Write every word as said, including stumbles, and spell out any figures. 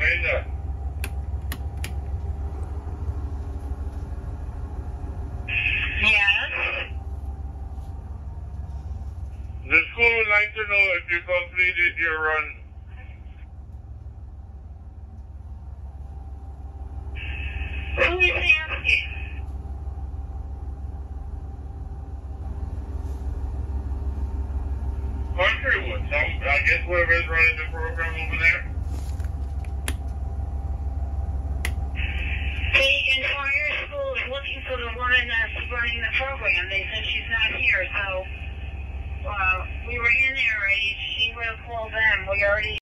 Linda. Yes? The school would like to know if you completed your run. Who is asking? Countrywood. Some, I guess whoever's running the program over there. The entire school is looking for the woman that's running the program. They said she's not here, so uh, we were in there already. She would have called them. We already